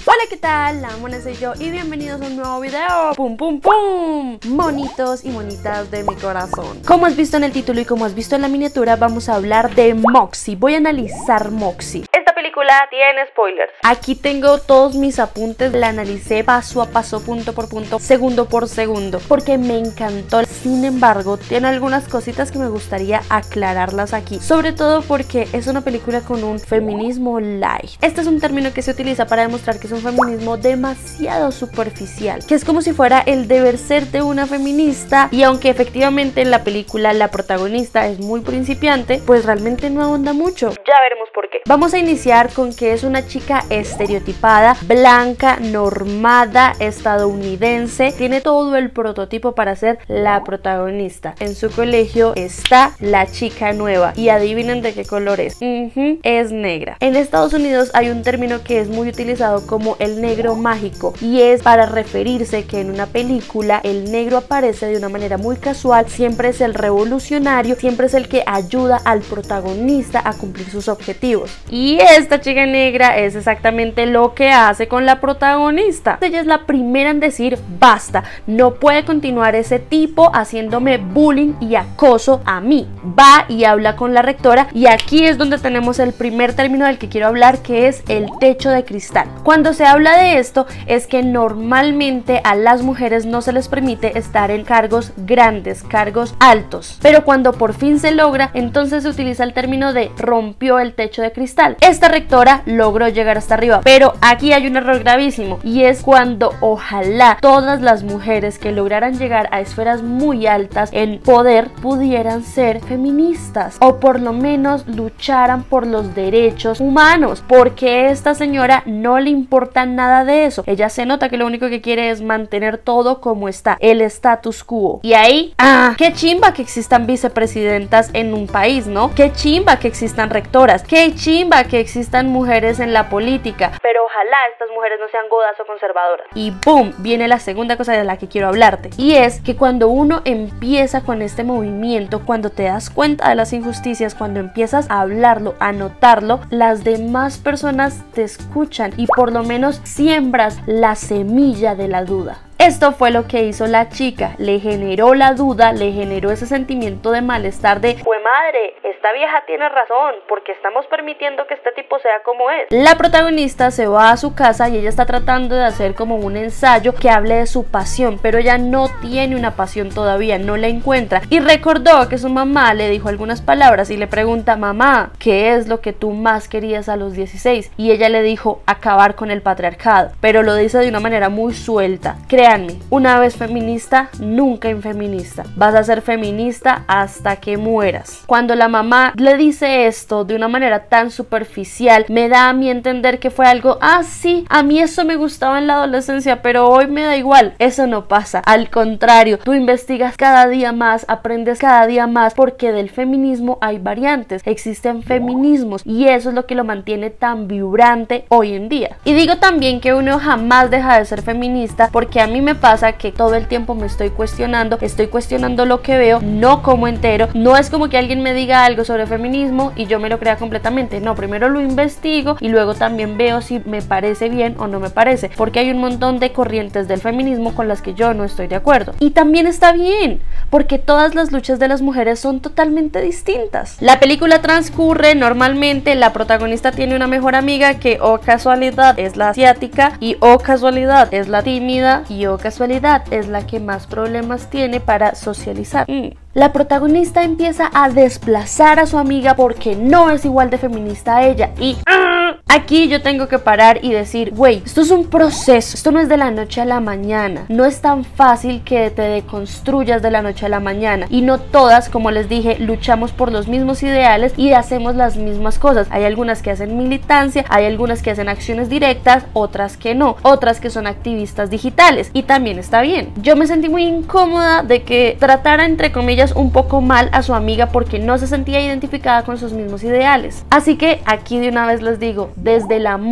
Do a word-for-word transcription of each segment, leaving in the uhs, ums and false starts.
Hola, ¿qué tal? La mona soy yo y bienvenidos a un nuevo video. ¡Pum, pum, pum! Monitos y monitas de mi corazón. Como has visto en el título y como has visto en la miniatura, vamos a hablar de Moxie. Voy a analizar Moxie. Esta película tiene spoilers. Aquí tengo todos mis apuntes, la analicé paso a paso, punto por punto, segundo por segundo, porque me encantó. Sin embargo, tiene algunas cositas que me gustaría aclararlas aquí, sobre todo porque es una película con un feminismo light. Este es un término que se utiliza para demostrar que es un feminismo demasiado superficial, que es como si fuera el deber ser de una feminista, y aunque efectivamente en la película la protagonista es muy principiante, pues realmente no ahonda mucho. Ya veremos por qué. Vamos a iniciar con que es una chica estereotipada, blanca, normada, estadounidense, tiene todo el prototipo para ser la protagonista. En su colegio está la chica nueva y adivinen de qué color es. Uh-huh, es negra. En Estados Unidos hay un término que es muy utilizado como el negro mágico, y es para referirse que en una película el negro aparece de una manera muy casual, siempre es el revolucionario, siempre es el que ayuda al protagonista a cumplir sus objetivos. Y esta chica negra es exactamente lo que hace con la protagonista. Ella es la primera en decir basta, no puede continuar ese tipo haciéndome bullying y acoso a mí. Va y habla con la rectora, y aquí es donde tenemos el primer término del que quiero hablar, que es el techo de cristal. Cuando se habla de esto es que normalmente a las mujeres no se les permite estar en cargos grandes, cargos altos, pero cuando por fin se logra, entonces se utiliza el término de rompió el techo de cristal. Esta rectora logró llegar hasta arriba, pero aquí hay un error gravísimo, y es cuando ojalá todas las mujeres que lograran llegar a esferas muy altas en poder pudieran ser feministas, o por lo menos lucharan por los derechos humanos, porque esta señora no le importa nada de eso. Ella se nota que lo único que quiere es mantener todo como está, el status quo. Y ahí, ah, qué chimba que existan vicepresidentas en un país, ¿no? Qué chimba que existan rectoras, qué chimba que existan mujeres en la política, pero ojalá estas mujeres no sean godas o conservadoras. Y boom, viene la segunda cosa de la que quiero hablarte, y es que cuando uno empieza con este movimiento, cuando te das cuenta de las injusticias, cuando empiezas a hablarlo, a notarlo, las demás personas te escuchan y por lo menos siembras la semilla de la duda. Esto fue lo que hizo la chica, le generó la duda, le generó ese sentimiento de malestar de ¡jue madre! Esta vieja tiene razón, porque estamos permitiendo que este tipo sea como es. La protagonista se va a su casa y ella está tratando de hacer como un ensayo que hable de su pasión, pero ella no tiene una pasión todavía, no la encuentra, y recordó que su mamá le dijo algunas palabras y le pregunta: mamá, ¿qué es lo que tú más querías a los dieciséis? Y ella le dijo: acabar con el patriarcado, pero lo dice de una manera muy suelta. Créanme, una vez feminista, nunca infeminista. Vas a ser feminista hasta que mueras. Cuando la mamá le dice esto de una manera tan superficial, me da a mí entender que fue algo, ah sí, a mí eso me gustaba en la adolescencia, pero hoy me da igual. Eso no pasa, al contrario, tú investigas cada día más, aprendes cada día más, porque del feminismo hay variantes, existen feminismos, y eso es lo que lo mantiene tan vibrante hoy en día. Y digo también que uno jamás deja de ser feminista, porque a mí me pasa que todo el tiempo me estoy cuestionando, estoy cuestionando lo que veo, no como entero. No es como que alguien me diga algo sobre feminismo y yo me lo crea completamente, no, primero lo investigo y luego también veo si me parece bien o no me parece, porque hay un montón de corrientes del feminismo con las que yo no estoy de acuerdo, y también está bien, porque todas las luchas de las mujeres son totalmente distintas. La película transcurre normalmente, la protagonista tiene una mejor amiga que, oh casualidad, es la asiática, y oh casualidad, es la tímida, y oh casualidad, es la que más problemas tiene para socializar. Mm. La protagonista empieza a desplazar a su amiga porque no es igual de feminista a ella, y ¡ah! Aquí yo tengo que parar y decir, güey, esto es un proceso, esto no es de la noche a la mañana, no es tan fácil que te deconstruyas de la noche a la mañana, y no todas, como les dije, luchamos por los mismos ideales y hacemos las mismas cosas. Hay algunas que hacen militancia, hay algunas que hacen acciones directas, otras que no, otras que son activistas digitales, y también está bien. Yo me sentí muy incómoda de que tratara, entre comillas, un poco mal a su amiga porque no se sentía identificada con sus mismos ideales. Así que aquí de una vez les digo, desde el amor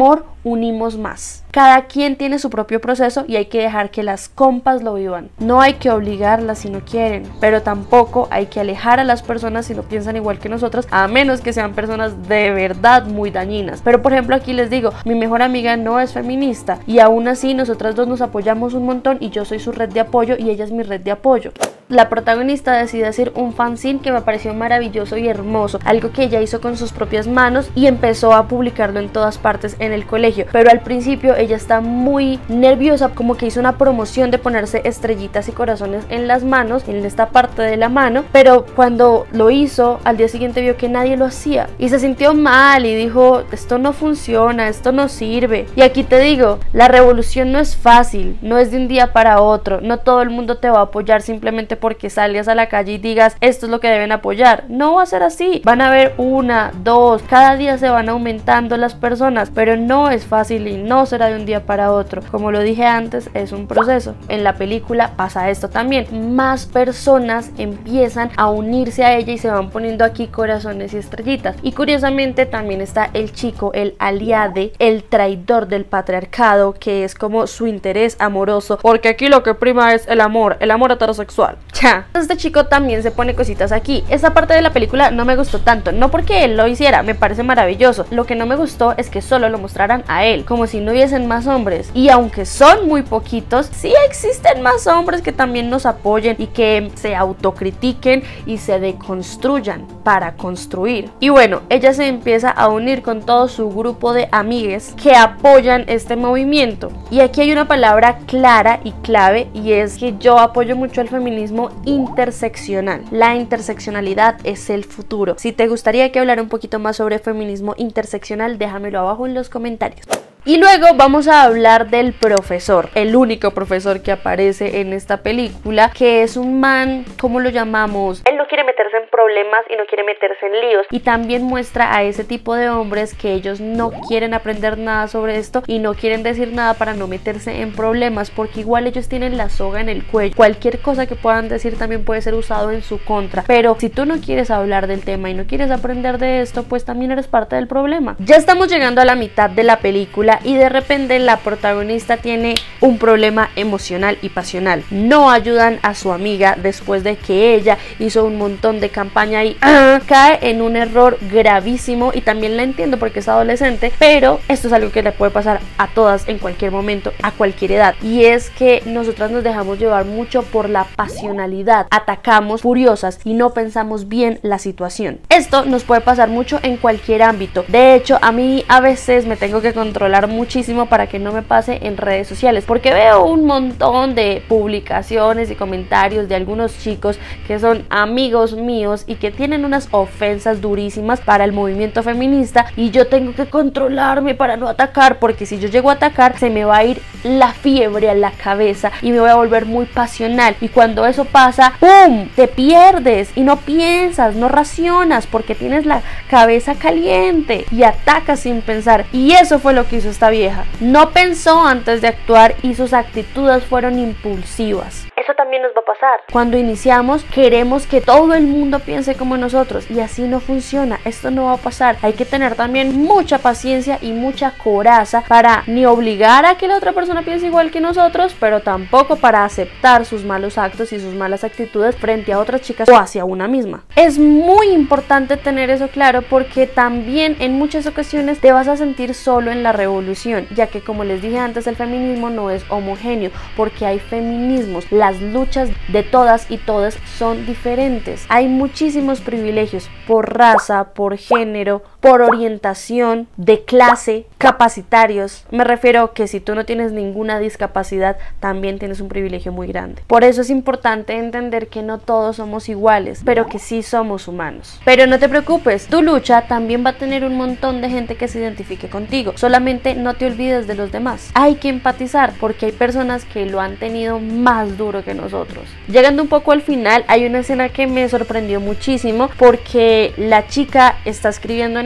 unimos más. Cada quien tiene su propio proceso y hay que dejar que las compas lo vivan. No hay que obligarlas si no quieren, pero tampoco hay que alejar a las personas si no piensan igual que nosotros, a menos que sean personas de verdad muy dañinas. Pero por ejemplo aquí les digo, mi mejor amiga no es feminista y aún así nosotras dos nos apoyamos un montón y yo soy su red de apoyo y ella es mi red de apoyo. La protagonista decide hacer un fanzine que me pareció maravilloso y hermoso, algo que ella hizo con sus propias manos y empezó a publicarlo en todas partes en el colegio, pero al principio ella está muy nerviosa, como que hizo una promoción de ponerse estrellitas y corazones en las manos, en esta parte de la mano, pero cuando lo hizo, al día siguiente vio que nadie lo hacía y se sintió mal y dijo, esto no funciona, esto no sirve. Y aquí te digo, la revolución no es fácil, no es de un día para otro, no todo el mundo te va a apoyar simplemente porque salgas a la calle y digas esto es lo que deben apoyar. No va a ser así, van a haber una, dos, cada día se van aumentando las personas, pero no es fácil y no será de un día para otro. Como lo dije antes, es un proceso. En la película pasa esto también, más personas empiezan a unirse a ella y se van poniendo aquí corazones y estrellitas. Y curiosamente también está el chico, el aliade, el traidor del patriarcado, que es como su interés amoroso, porque aquí lo que prima es el amor, el amor heterosexual. Ya. Este chico también se pone cositas aquí. Esa parte de la película no me gustó tanto, no porque él lo hiciera, me parece maravilloso. Lo que no me gustó es que solo lo mostraran a él, como si no hubiesen más hombres. Y aunque son muy poquitos, sí existen más hombres que también nos apoyen y que se autocritiquen y se deconstruyan para construir. Y bueno, ella se empieza a unir con todo su grupo de amigues que apoyan este movimiento. Y aquí hay una palabra clara y clave, y es que yo apoyo mucho el feminismo interseccional. La interseccionalidad es el futuro. Si te gustaría que hablara un poquito más sobre feminismo interseccional, déjamelo abajo en los comentarios. Y luego vamos a hablar del profesor, el único profesor que aparece en esta película, que es un man, ¿cómo lo llamamos? Él no quiere meterse en problemas y no quiere meterse en líos, y también muestra a ese tipo de hombres que ellos no quieren aprender nada sobre esto y no quieren decir nada para no meterse en problemas, porque igual ellos tienen la soga en el cuello. Cualquier cosa que puedan decir también puede ser usado en su contra, pero si tú no quieres hablar del tema y no quieres aprender de esto, pues también eres parte del problema. Ya estamos llegando a la mitad de la película y de repente la protagonista tiene un problema emocional y pasional. No ayudan a su amiga después de que ella hizo un montón de campaña y ¡ah! Cae en un error gravísimo, y también la entiendo porque es adolescente, pero esto es algo que le puede pasar a todas en cualquier momento, a cualquier edad, y es que nosotras nos dejamos llevar mucho por la pasionalidad, atacamos furiosas y no pensamos bien la situación. Esto nos puede pasar mucho en cualquier ámbito. De hecho, a mí a veces me tengo que controlar muchísimo para que no me pase en redes sociales, porque veo un montón de publicaciones y comentarios de algunos chicos que son amigos míos y que tienen unas ofensas durísimas para el movimiento feminista, y yo tengo que controlarme para no atacar, porque si yo llego a atacar se me va a ir la fiebre a la cabeza y me voy a volver muy pasional, y cuando eso pasa, ¡pum!, te pierdes y no piensas, no racionas, porque tienes la cabeza caliente y atacas sin pensar. Y eso fue lo que hizo esta vieja. No pensó antes de actuar y sus actitudes fueron impulsivas. Eso también nos va a pasar. Cuando iniciamos queremos que todo el mundo piense como nosotros, y así no funciona. Esto no va a pasar. Hay que tener también mucha paciencia y mucha coraza para ni obligar a que la otra persona piense igual que nosotros, pero tampoco para aceptar sus malos actos y sus malas actitudes frente a otras chicas o hacia una misma. Es muy importante tener eso claro, porque también en muchas ocasiones te vas a sentir solo en la revolución, ya que, como les dije antes, el feminismo no es homogéneo, porque hay feminismos. Las luchas de todas y todos son diferentes. Hay muchísimos privilegios por raza, por género, por orientación, de clase, capacitarios. Me refiero que si tú no tienes ninguna discapacidad, también tienes un privilegio muy grande. Por eso es importante entender que no todos somos iguales, pero que sí somos humanos. Pero no te preocupes, tu lucha también va a tener un montón de gente que se identifique contigo. Solamente no te olvides de los demás. Hay que empatizar, porque hay personas que lo han tenido más duro que nosotros. Llegando un poco al final, hay una escena que me sorprendió muchísimo, porque la chica está escribiendo en el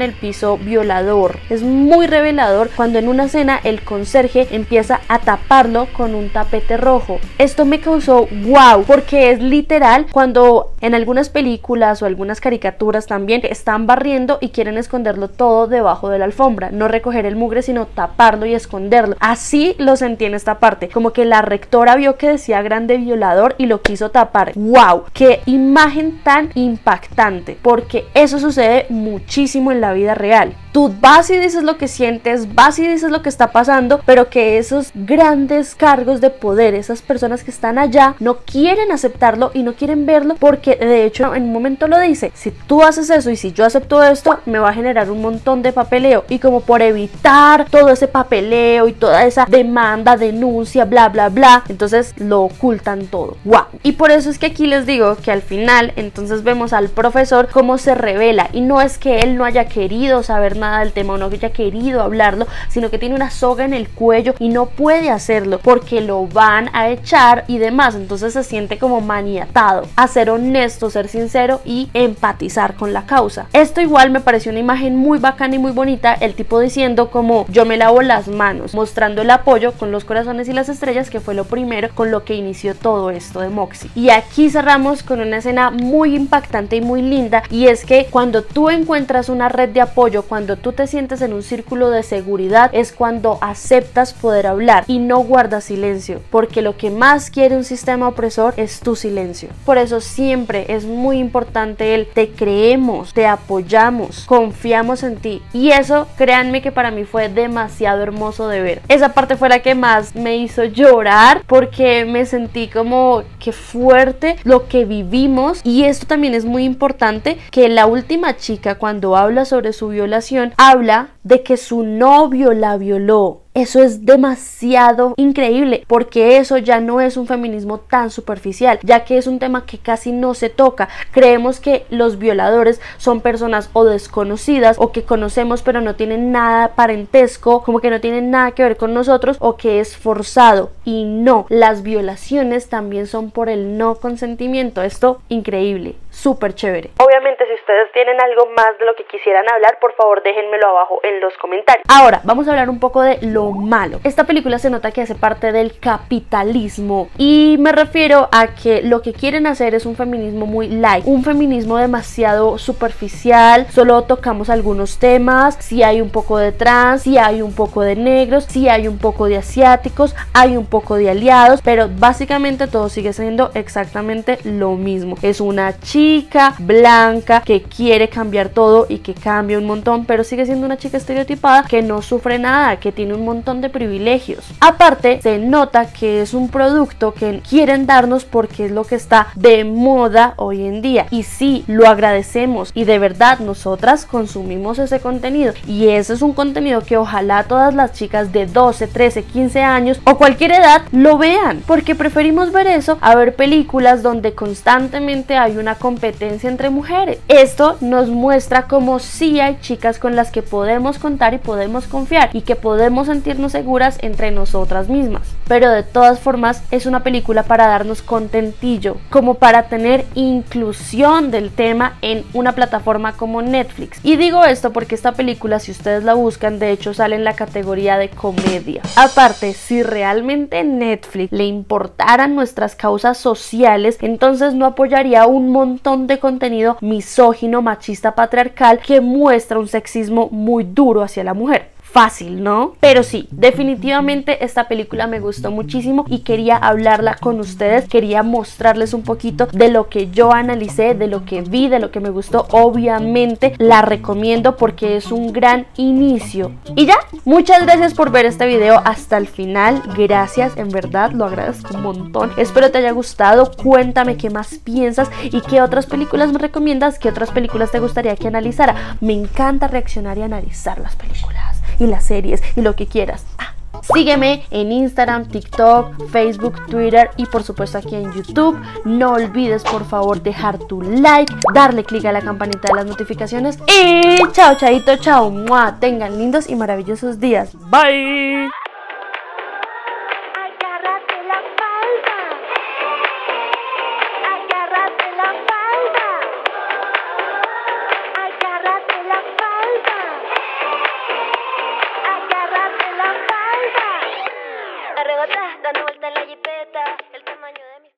el piso violador. Es muy revelador cuando en una escena el conserje empieza a taparlo con un tapete rojo. Esto me causó wow, porque es literal cuando en algunas películas o algunas caricaturas también están barriendo y quieren esconderlo todo debajo de la alfombra, no recoger el mugre sino taparlo y esconderlo. Así lo sentí en esta parte, como que la rectora vio que decía grande violador y lo quiso tapar. Wow, qué imagen tan impactante, porque eso sucede muchísimo en la vida real. Tú vas y dices lo que sientes, vas y dices lo que está pasando, pero que esos grandes cargos de poder, esas personas que están allá, no quieren aceptarlo y no quieren verlo, porque de hecho en un momento lo dice: si tú haces eso y si yo acepto esto, me va a generar un montón de papeleo, y como por evitar todo ese papeleo y toda esa demanda, denuncia, bla bla bla, entonces lo ocultan todo. Wow. Y por eso es que aquí les digo que al final entonces vemos al profesor cómo se revela, y no es que él no haya querido saber nada del tema o no haya querido hablarlo, sino que tiene una soga en el cuello y no puede hacerlo porque lo van a echar y demás. Entonces se siente como maniatado a ser honesto, ser sincero y empatizar con la causa. Esto igual me pareció una imagen muy bacana y muy bonita, el tipo diciendo como yo me lavo las manos, mostrando el apoyo con los corazones y las estrellas, que fue lo primero con lo que inició todo esto de Moxie. Y aquí cerramos con una escena muy impactante y muy linda, y es que cuando tú encuentras una red de apoyo, cuando tú te sientes en un círculo de seguridad, es cuando aceptas poder hablar y no guardas silencio, porque lo que más quiere un sistema opresor es tu silencio. Por eso siempre es muy importante el te creemos, te apoyamos, confiamos en ti, y eso créanme que para mí fue demasiado hermoso de ver. Esa parte fue la que más me hizo llorar, porque me sentí como que fuerte lo que vivimos. Y esto también es muy importante, que la última chica cuando habla sobre su violación habla de que su novio la violó. Eso es demasiado increíble, porque eso ya no es un feminismo tan superficial, ya que es un tema que casi no se toca. Creemos que los violadores son personas o desconocidas o que conocemos pero no tienen nada parentesco, como que no tienen nada que ver con nosotros, o que es forzado. Y no, las violaciones también son por el no consentimiento. Esto increíble, súper chévere. Obviamente si ustedes tienen algo más de lo que quisieran hablar, por favor déjenmelo abajo en los comentarios. Ahora vamos a hablar un poco de lo malo. Esta película se nota que hace parte del capitalismo, y me refiero a que lo que quieren hacer es un feminismo muy light, un feminismo demasiado superficial. Solo tocamos algunos temas, si hay un poco de trans, si hay un poco de negros, si hay un poco de asiáticos, hay un poco de aliados, pero básicamente todo sigue siendo exactamente lo mismo. Es una chica blanca que quiere cambiar todo y que cambia un montón, pero sigue siendo una chica estereotipada que no sufre nada, que tiene un montón de privilegios. Aparte, se nota que es un producto que quieren darnos porque es lo que está de moda hoy en día, y sí, lo agradecemos, y de verdad nosotras consumimos ese contenido, y ese es un contenido que ojalá todas las chicas de doce, trece, quince años o cualquier edad lo vean, porque preferimos ver eso a ver películas donde constantemente hay una competencia entre mujeres. Esto nos muestra como sí hay chicas con las que podemos contar y podemos confiar, y que podemos sentirnos seguras entre nosotras mismas. Pero de todas formas es una película para darnos contentillo, como para tener inclusión del tema en una plataforma como Netflix. Y digo esto porque esta película, si ustedes la buscan, de hecho sale en la categoría de comedia. Aparte, si realmente Netflix le importaran nuestras causas sociales, entonces no apoyaría un montón de contenido misógino, machista, patriarcal, que muestra un sexismo muy duro hacia la mujer. Fácil, ¿no? Pero sí, definitivamente esta película me gustó muchísimo y quería hablarla con ustedes, quería mostrarles un poquito de lo que yo analicé, de lo que vi, de lo que me gustó. Obviamente la recomiendo porque es un gran inicio. Y ya, muchas gracias por ver este video hasta el final, gracias, en verdad lo agradezco un montón. Espero te haya gustado, cuéntame qué más piensas y qué otras películas me recomiendas, qué otras películas te gustaría que analizara. Me encanta reaccionar y analizar las películas y las series y lo que quieras. Ah, sígueme en Instagram, TikTok, Facebook, Twitter y por supuesto aquí en YouTube. No olvides por favor dejar tu like, darle click a la campanita de las notificaciones y chao, chaito, chao, ¡mua! Tengan lindos y maravillosos días. Bye.